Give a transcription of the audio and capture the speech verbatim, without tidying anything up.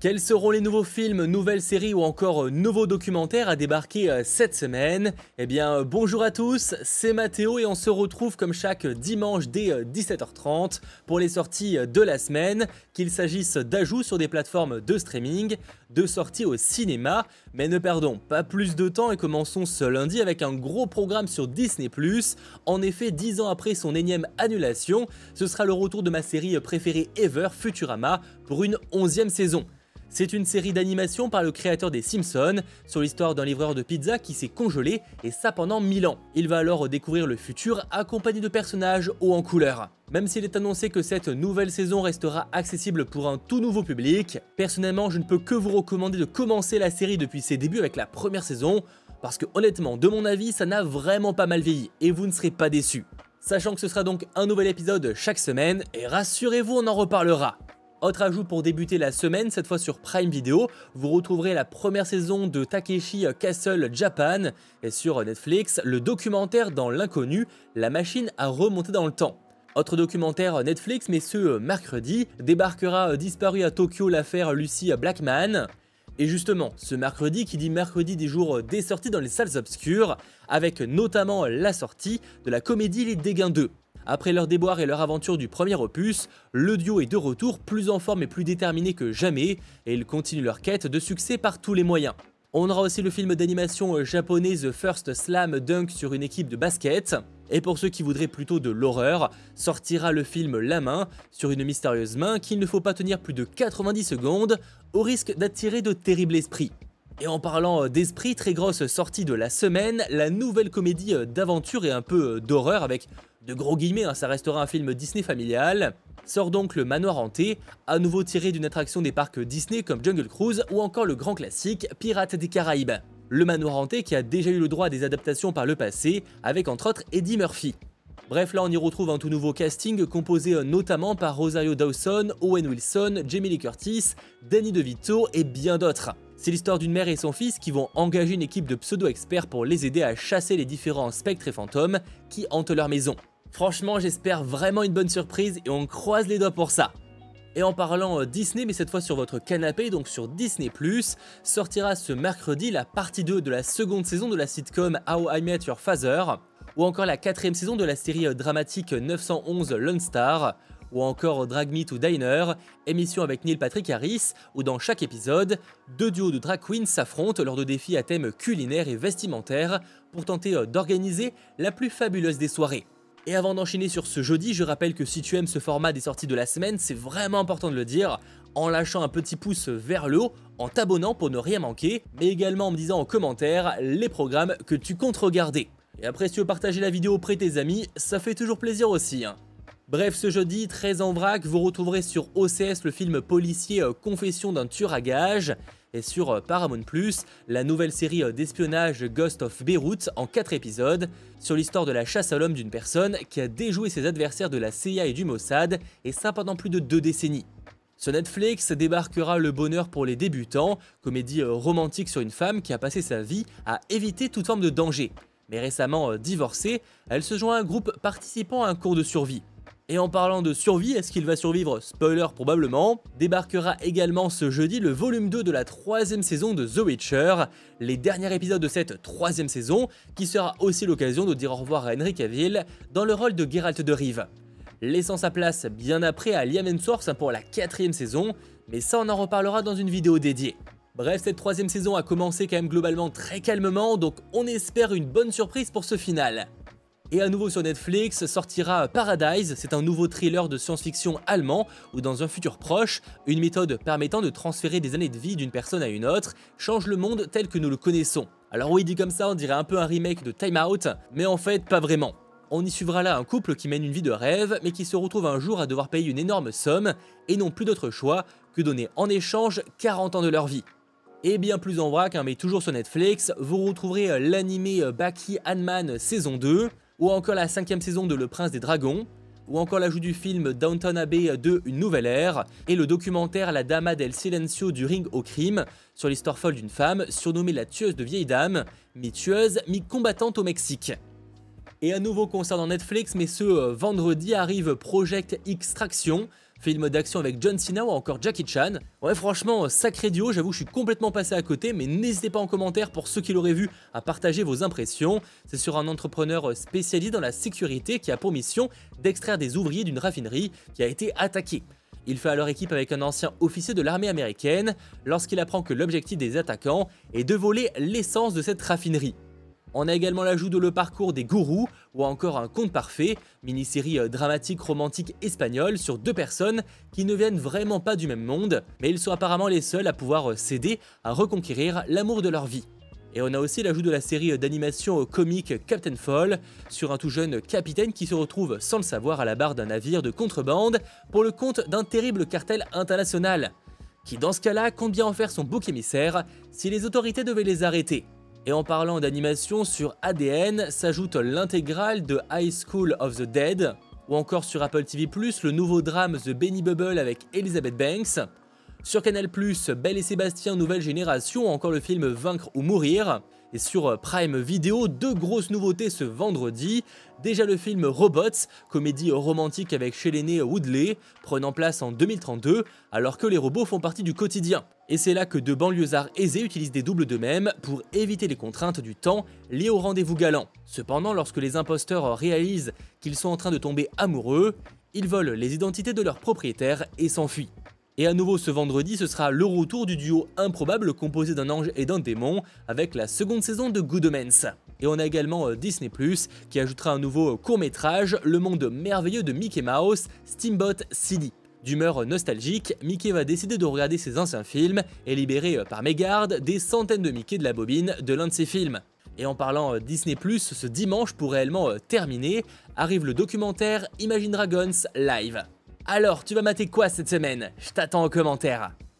Quels seront les nouveaux films, nouvelles séries ou encore nouveaux documentaires à débarquer cette semaine? Eh bien bonjour à tous, c'est Mathéo et on se retrouve comme chaque dimanche dès dix-sept heures trente pour les sorties de la semaine, qu'il s'agisse d'ajouts sur des plateformes de streaming, de sorties au cinéma, mais ne perdons pas plus de temps et commençons ce lundi avec un gros programme sur Disney plus. En effet, dix ans après son énième annulation, ce sera le retour de ma série préférée ever, Futurama, pour une onzième saison. C'est une série d'animation par le créateur des Simpsons, sur l'histoire d'un livreur de pizza qui s'est congelé, et ça pendant mille ans. Il va alors découvrir le futur accompagné de personnages hauts en couleur. Même s'il est annoncé que cette nouvelle saison restera accessible pour un tout nouveau public, personnellement je ne peux que vous recommander de commencer la série depuis ses débuts avec la première saison, parce que honnêtement, de mon avis, ça n'a vraiment pas mal vieilli, et vous ne serez pas déçus. Sachant que ce sera donc un nouvel épisode chaque semaine, et rassurez-vous, on en reparlera. Autre ajout pour débuter la semaine, cette fois sur Prime Video, vous retrouverez la première saison de Takeshi Castle Japan et sur Netflix, le documentaire Dans l'inconnu, la machine à remonter dans le temps. Autre documentaire Netflix, mais ce mercredi, débarquera disparu à Tokyo l'affaire Lucy Blackman. Et justement, ce mercredi qui dit mercredi des jours des sorties dans les salles obscures, avec notamment la sortie de la comédie Les Dégains deux. Après leur déboire et leur aventure du premier opus, le duo est de retour plus en forme et plus déterminé que jamais, et ils continuent leur quête de succès par tous les moyens. On aura aussi le film d'animation japonais The First Slam Dunk sur une équipe de basket, et pour ceux qui voudraient plutôt de l'horreur, sortira le film La Main sur une mystérieuse main qu'il ne faut pas tenir plus de quatre-vingt-dix secondes, au risque d'attirer de terribles esprits. Et en parlant d'esprit, très grosse sortie de la semaine, la nouvelle comédie d'aventure et un peu d'horreur avec de gros guillemets, hein, ça restera un film Disney familial, sort donc Le Manoir Hanté, à nouveau tiré d'une attraction des parcs Disney comme Jungle Cruise ou encore le grand classique Pirates des Caraïbes. Le Manoir Hanté qui a déjà eu le droit à des adaptations par le passé, avec entre autres Eddie Murphy. Bref, là on y retrouve un tout nouveau casting composé notamment par Rosario Dawson, Owen Wilson, Jamie Lee Curtis, Danny DeVito et bien d'autres. C'est l'histoire d'une mère et son fils qui vont engager une équipe de pseudo-experts pour les aider à chasser les différents spectres et fantômes qui hantent leur maison. Franchement, j'espère vraiment une bonne surprise et on croise les doigts pour ça. Et en parlant Disney, mais cette fois sur votre canapé, donc sur Disney plus, sortira ce mercredi la partie deux de la seconde saison de la sitcom How I Met Your Father, ou encore la quatrième saison de la série dramatique neuf cent onze Lone Star, ou encore Drag Me to Diner, émission avec Neil Patrick Harris, où dans chaque épisode, deux duos de drag queens s'affrontent lors de défis à thème culinaire et vestimentaire pour tenter d'organiser la plus fabuleuse des soirées. Et avant d'enchaîner sur ce jeudi, je rappelle que si tu aimes ce format des sorties de la semaine, c'est vraiment important de le dire, en lâchant un petit pouce vers le haut, en t'abonnant pour ne rien manquer, mais également en me disant en commentaire les programmes que tu comptes regarder. Et après, si tu veux partager la vidéo auprès de tes amis, ça fait toujours plaisir aussi, hein. Bref, ce jeudi, très en vrac, vous retrouverez sur O C S le film policier Confession d'un tueur à gages, et sur Paramount plus, la nouvelle série d'espionnage Ghost of Beirut en quatre épisodes, sur l'histoire de la chasse à l'homme d'une personne qui a déjoué ses adversaires de la C I A et du Mossad, et ça pendant plus de deux décennies. Sur Netflix débarquera Le Bonheur pour les débutants, comédie romantique sur une femme qui a passé sa vie à éviter toute forme de danger. Mais récemment divorcée, elle se joint à un groupe participant à un cours de survie. Et en parlant de survie, est-ce qu'il va survivre? Spoiler probablement. Débarquera également ce jeudi le volume deux de la troisième saison de The Witcher, les derniers épisodes de cette troisième saison, qui sera aussi l'occasion de dire au revoir à Henry Cavill dans le rôle de Geralt de Rive. Laissant sa place bien après à Liam Hemsworth pour la quatrième saison, mais ça on en reparlera dans une vidéo dédiée. Bref, cette troisième saison a commencé quand même globalement très calmement, donc on espère une bonne surprise pour ce final. Et à nouveau sur Netflix sortira Paradise, c'est un nouveau thriller de science-fiction allemand où dans un futur proche, une méthode permettant de transférer des années de vie d'une personne à une autre change le monde tel que nous le connaissons. Alors oui, dit comme ça, on dirait un peu un remake de Time Out, mais en fait pas vraiment. On y suivra là un couple qui mène une vie de rêve, mais qui se retrouve un jour à devoir payer une énorme somme et n'ont plus d'autre choix que donner en échange quarante ans de leur vie. Et bien plus en vrac, hein, mais toujours sur Netflix, vous retrouverez l'animé Baki Hanman saison deux, ou encore la cinquième saison de Le Prince des Dragons, ou encore l'ajout du film Downton Abbey deux Une Nouvelle Ère, et le documentaire La Dama del Silencio du Ring au crime, sur l'histoire folle d'une femme, surnommée la tueuse de vieilles dames, mi-tueuse, mi-combattante au Mexique. Et à nouveau concernant Netflix, mais ce vendredi arrive Project Extraction, film d'action avec John Cena ou encore Jackie Chan. Ouais franchement, sacré duo, j'avoue je suis complètement passé à côté, mais n'hésitez pas en commentaire pour ceux qui l'auraient vu à partager vos impressions. C'est sur un entrepreneur spécialisé dans la sécurité qui a pour mission d'extraire des ouvriers d'une raffinerie qui a été attaquée. Il fait alors équipe avec un ancien officier de l'armée américaine lorsqu'il apprend que l'objectif des attaquants est de voler l'essence de cette raffinerie. On a également l'ajout de Le Parcours des Gourous ou encore Un Conte Parfait, mini-série dramatique romantique espagnole sur deux personnes qui ne viennent vraiment pas du même monde, mais ils sont apparemment les seuls à pouvoir s'aider à reconquérir l'amour de leur vie. Et on a aussi l'ajout de la série d'animation comique Captain Fall sur un tout jeune capitaine qui se retrouve sans le savoir à la barre d'un navire de contrebande pour le compte d'un terrible cartel international, qui dans ce cas-là compte bien en faire son bouc émissaire si les autorités devaient les arrêter. Et en parlant d'animation, sur A D N s'ajoute l'intégrale de High School of the Dead, ou encore sur Apple T V plus, le nouveau drame The Benny Bubble avec Elizabeth Banks. Sur Canal plus, Belle et Sébastien Nouvelle Génération, ou encore le film Vaincre ou Mourir. Et sur Prime Video, deux grosses nouveautés ce vendredi. Déjà le film Robots, comédie romantique avec Shailene Woodley, prenant place en deux mille trente-deux, alors que les robots font partie du quotidien. Et c'est là que deux banlieusards aisés utilisent des doubles d'eux-mêmes pour éviter les contraintes du temps liées au rendez-vous galant. Cependant, lorsque les imposteurs réalisent qu'ils sont en train de tomber amoureux, ils volent les identités de leurs propriétaires et s'enfuient. Et à nouveau ce vendredi, ce sera le retour du duo improbable composé d'un ange et d'un démon avec la seconde saison de Good Omens. Et on a également Disney plus, qui ajoutera un nouveau court-métrage, Le monde merveilleux de Mickey Mouse, Steamboat Silly. D'humeur nostalgique, Mickey va décider de regarder ses anciens films et libérer par mégarde des centaines de Mickey de la bobine de l'un de ses films. Et en parlant Disney plus, ce dimanche pour réellement terminer, arrive le documentaire Imagine Dragons Live. Alors, tu vas mater quoi cette semaine? Je t'attends en commentaire.